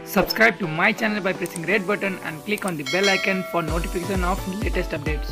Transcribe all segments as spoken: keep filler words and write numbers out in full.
Subscribe to my channel by pressing red button and click on the bell icon for notification of latest updates.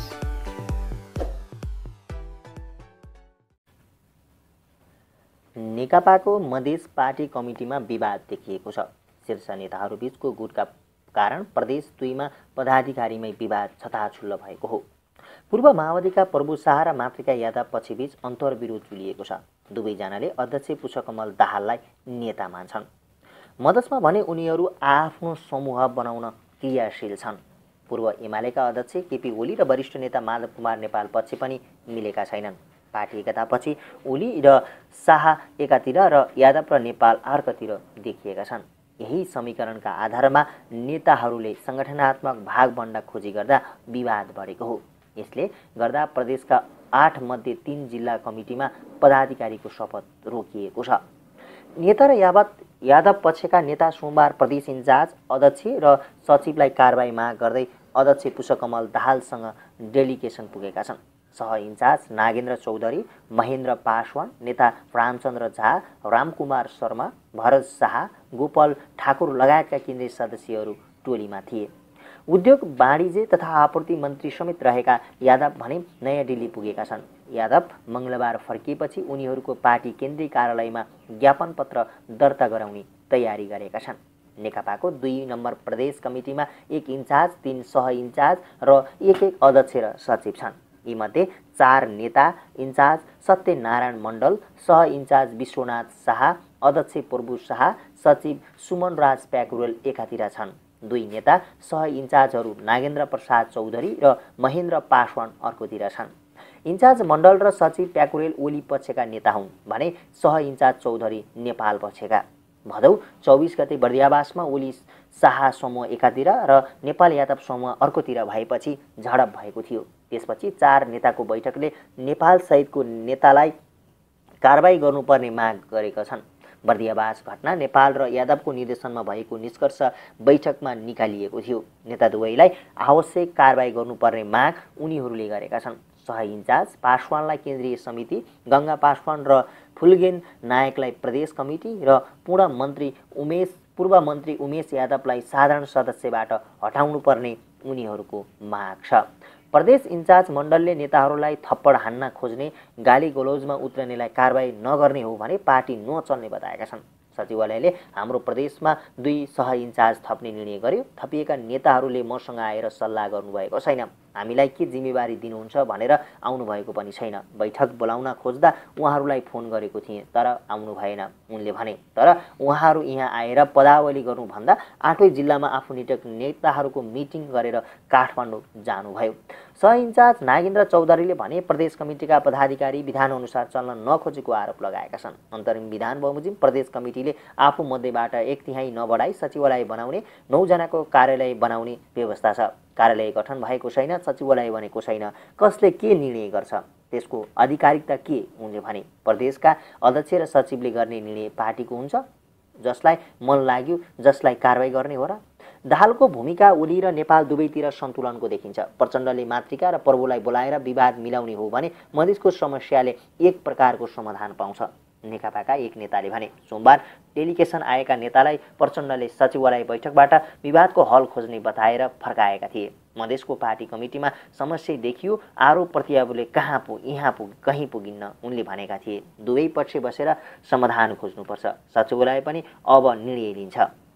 नेकपाको Madhesh party कमिटीमा विवाद देखिएको छ। शीर्ष नेताहरूबीचको गुटका कारण प्रदेश दुईमा पदाधिकारीमै विवाद छताछुल्ल भएको हो। पूर्व माओवादीका प्रभु शाह र मातृका यादव पछिबीच अन्तर्विरोध चुलिएको छ। दुवैजनाले अध्यक्ष पुष्पकमल दाहाललाई नेता मान्छन्। मधेसमा भने उनीहरू आफ्नो समूह बनाउन क्रियाशील छन्। पूर्व एमालेका अध्यक्ष केपी ओली र वरिष्ठ नेता माधव कुमार नेपाल पछि पनि मिलेका छैनन्। पार्टी एकतापछि ओली र शाह एकातिर र यादव र नेपाल अर्कोतिर देखिएका छन्। यही समीकरणका आधारमा नेताहरूले सङ्गठनात्मक भागभण्डा खोजी गर्दा विवाद बढेको हो। यसले गर्दा प्रदेशका आठ मध्ये तीन जिल्ला कमिटीमा पदाधिकारीको शपथ रोकिएको छ। नेता र यादव यादव पक्षका नेता सोमबार प्रदेश इन्चार्ज अध्यक्ष र सचिवलाई कारबाही माग गर्दै अध्यक्ष पुष्पकमल दाहालसँग डेलिगेसन पुगेका छन्। सह इन्चार्ज नागेन्द्र चौधरी, महेन्द्र पासवान, नेता रामचन्द्र झा, रामकुमार शर्मा, भरत शाह, गोपाल ठाकुर लगायतका केन्द्रीय सदस्यहरू टोलीमा थिए। उद्योग वाणिज्य तथा आपूर्ति मन्त्री समेत रहेका यादव भने नयाँ दिल्ली पुगेका छन्। यादव मङ्गलबार फर्किएपछि उनीहरूको पार्टी केन्द्रीय कार्यालयमा ज्ञापन पत्र दर्ता गराउने तयारी गरेका छन्। नेकपाको दुई नम्बर प्रदेश कमिटीमा एक इन्चार्ज, तीन सह इन्चार्ज र एक एक अध्यक्ष र सचिव छन्। यीमध्ये चार नेता इन्चार्ज सत्यनारायण मण्डल, सह इन्चार्ज विश्वनाथ शाह, अध्यक्ष प्रभु शाह, सचिव सुमन राज प्याकुरेल एकातिर छन्। दुई नेता सह इन्चार्जहरू नागेन्द्र प्रसाद चौधरी र महेन्द्र पासवान अर्कोतिर छन्। इन्चार्ज मण्डल र सचिव प्याकुरेल ओली पक्षका नेता हुन् भने सह इन्चार्ज चौधरी नेपाल पक्षका। भदौ चौबिस गते बर्दियावासमा ओली शाह समूह एकातिर र नेपाल यादव समूह अर्कोतिर भएपछि झडप भएको थियो। त्यसपछि चार नेताको बैठकले नेपाल सहितको नेतालाई कारबाही गर्नुपर्ने माग गरेका छन्। बर्दियावास घटना नेपाल र यादवको निर्देशनमा भएको निष्कर्ष बैठकमा निकालिएको थियो। नेता दुवैलाई आवश्यक कारबाही गर्नुपर्ने माग उनीहरूले गरेका छन्। सह इन्चार्ज पासवानलाई केन्द्रीय समिति, गङ्गा पासवान र फुलगेन नायकलाई प्रदेश कमिटी र पूर्ण मन्त्री उमेश पूर्व मन्त्री उमेश यादवलाई साधारण सदस्यबाट हटाउनुपर्ने उनीहरूको माग छ। प्रदेश इन्चार्ज मण्डलले नेताहरूलाई थप्पड हान्न खोज्ने, गाली गलौजमा उत्रनेलाई कारबाही नगर्ने हो भने पार्टी नचल्ने बताएका छन्। सचिवालयले हाम्रो प्रदेशमा दुई सह इन्चार्ज थप्ने निर्णय गर्यो। थपिएका नेताहरूले मसँग आएर सल्लाह गर्नुभएको छैन। हामीलाई के जिम्मेवारी दिनुहुन्छ भनेर आउनुभएको पनि छैन। बैठक बोलाउन खोज्दा उहाँहरूलाई फोन गरेको थिएँ तर आउनु भएन उनले भने। तर उहाँहरू यहाँ आएर पदावली गर्नुभन्दा आठै जिल्लामा आफू निटक नेताहरूको मिटिङ गरेर काठमाडौँ जानुभयो। सह इन्चार्ज नागेन्द्र चौधरीले भने प्रदेश कमिटीका पदाधिकारी विधानअनुसार चल्न नखोजेको आरोप लगाएका छन्। अन्तरिम विधान बमोजिम प्रदेश कमिटीले आफू मध्येबाट एक तिहाई नबढाई सचिवालय बनाउने, नौजनाको कार्यालय बनाउने व्यवस्था छ। कार्यालय गठन भएको छैन, सचिवालय बनेको छैन। कसले के निर्णय गर्छ त्यसको आधिकारिकता के उनले भने। प्रदेशका अध्यक्ष र सचिवले गर्ने निर्णय पार्टीको हुन्छ। जसलाई मन लाग्यो जसलाई कारबाही गर्ने हो र। दाहालको भूमिका ओली र नेपाल दुवैतिर सन्तुलनको देखिन्छ। प्रचण्डले मातृका र प्रभुलाई बोलाएर विवाद मिलाउने हो भने मधेसको समस्याले एक प्रकारको समाधान पाउँछ। नेकपाका एक नेताले भने सोमबार डेलिगेसन आएका नेतालाई प्रचण्डले सचिवालय बैठकबाट विवादको हल खोज्ने बताएर फर्काएका थिए। मधेसको पार्टी कमिटीमा समस्या देखियो, आरोप प्रत्यारोपले कहाँ पुग यहाँ पुग कहीँ पुगिन्न उनले भनेका थिए। दुवै पक्ष बसेर समाधान खोज्नुपर्छ। सचिवालय पनि अब निर्णय लिन्छ।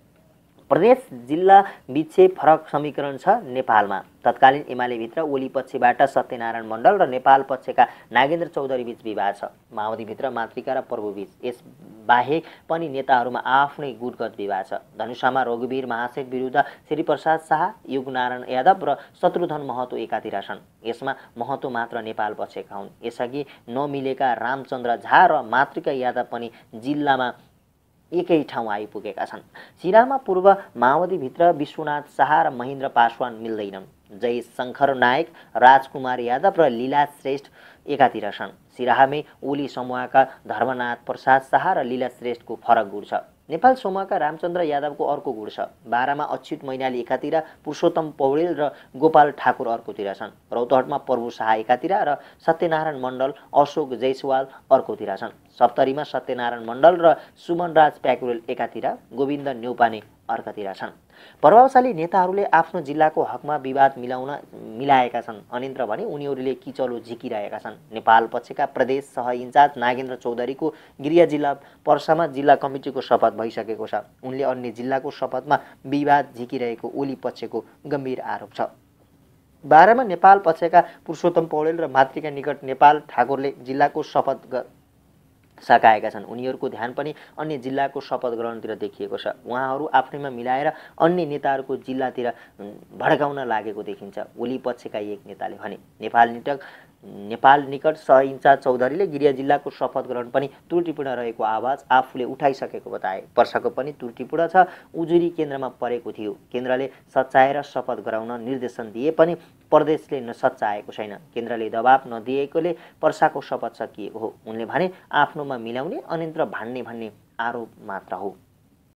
प्रदेश जिल्ला बीच फरक समीकरण छ। नेपालमा तत्कालीन एमालेभित्र ओली पक्षबाट सत्यनारायण मण्डल र नेपाल पक्षका नागेन्द्र चौधरी बीच विवाद छ। माओवादीभित्र मातृका र प्रभुबीच यस बाहेक पनि नेताहरूमा आफ्नै गुटगत विवाद छ। धनुषामा रघुवीर महासेठ विरुद्ध श्रीप्रसाद शाह, युगनारायण यादव र शत्रुघ्न महतो एकातिर छन्। यसमा महतो मात्र नेपाल पक्षका हुन्। यसअघि नमिलेका रामचन्द्र झा र मातृका यादव पनि जिल्लामा एकै ठाउँ आइपुगेका छन्। सिराहामा पूर्व माओवादीभित्र विश्वनाथ शाह र महेन्द्र पासवान मिल्दैनन्। जय शङ्कर नायक, राजकुमार यादव र लीला श्रेष्ठ एकातिर छन्। सिराहामै ओली समूहका धर्मनाथ प्रसाद शाह र लीला श्रेष्ठको फरक गुण छ। नेपाल समूहका रामचन्द्र यादवको अर्को गुण छ। बाह्रमा अच्युत मैनाली एकातिर, पुरुषोत्तम पौडेल र गोपाल ठाकुर अर्कोतिर छन्। रौतहटमा प्रभु शाह एकातिर र सत्यनारायण मण्डल, अशोक जयसवाल अर्कोतिर छन्। सप्तरीमा सत्यनारायण मण्डल र सुमन राज प्याकुरेल एकातिर, गोविन्द न्यौपाने अर्कातिर छन्। प्रभावशाली नेताहरूले आफ्नो जिल्लाको हकमा विवाद मिलाउन मिलाएका छन्। अनिन्द्र भने उनीहरूले किचलो झिकिरहेका छन्। नेपाल पक्षका प्रदेश सह इन्चार्ज नागेन्द्र चौधरीको गृह जिल्ला पर्सामा जिल्ला कमिटीको शपथ भइसकेको छ। उनले अन्य जिल्लाको शपथमा विवाद झिकिरहेको ओली पक्षको गम्भीर आरोप छ। बाह्रमा नेपाल पक्षका पुरुषोत्तम पौडेल र मातृका निकट नेपाल ठाकुरले जिल्लाको शपथ सकाएका छन्। उनीहरूको ध्यान पनि अन्य जिल्लाको शपथ ग्रहणतिर देखिएको छ। उहाँहरू आफैमा मिलाएर अन्य नेताहरूको जिल्लातिर भड्काउन लागेको देखिन्छ। ओली पक्षका एक नेताले भने नेपाल निकट नेपाल निकट सह इन्चार्ज चौधरीले गृह जिल्लाको शपथ ग्रहण पनि त्रुटिपूर्ण रहेको आवाज आफूले उठाइसकेको बताए। पर्साको पनि त्रुटिपूर्ण छ। उजुरी केन्द्रमा परेको थियो। केन्द्रले सच्याएर शपथ गराउन निर्देशन दिए पनि प्रदेशले नसच्याएको छैन। केन्द्रले दबाब नदिएकोले पर्साको शपथ सकिएको हो। उनले भने आफ्नोमा मिलाउने अनिन्द्र भान्ने भन्ने आरोप मात्र हो।